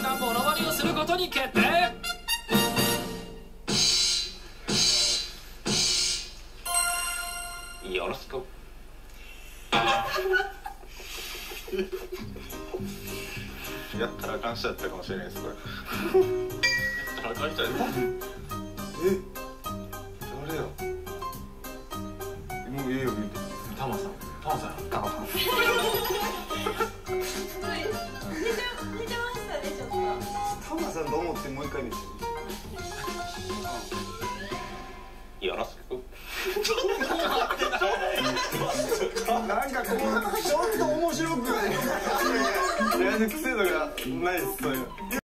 なモノマネをすることに決定。よろしく。 やったらあかん人やったかもしれないですこれ。やったらあかん人やった。誰や。もういいよ言うて。 タマさん。タマさん。 タマさん。 似てましたねちょっと。 タマさんと思ってもう一回見て。 よろしく。 なんかこうちょっと面白くない。癖度がないですそういうの。